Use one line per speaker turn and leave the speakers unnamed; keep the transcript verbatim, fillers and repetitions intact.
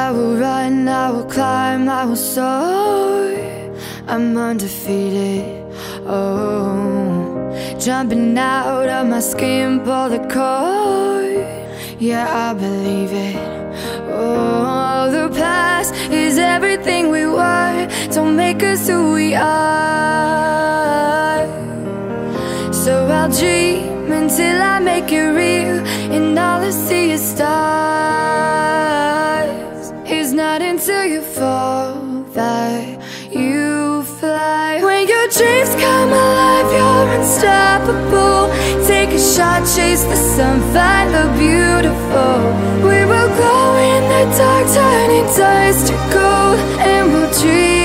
I will run, I will climb, I will soar. I'm undefeated, oh. Jumping out of my skin, pull the cord. Yeah, I believe it. Oh, the past is everything we were. Don't make us who we are. So I'll dream until I make it real, and all I see is stars. It's not until you fall that you fly. When your dreams come alive, you're unstoppable. Take a shot, chase the sun, find the beautiful. We will glow in the dark, turning dust to gold, and we'll dream